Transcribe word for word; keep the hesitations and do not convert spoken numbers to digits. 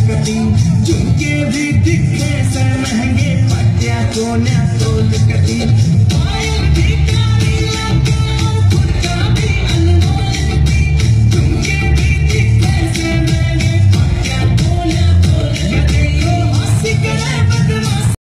झुमके भी दिखे से महंगे पट्टिया कोन्या तोल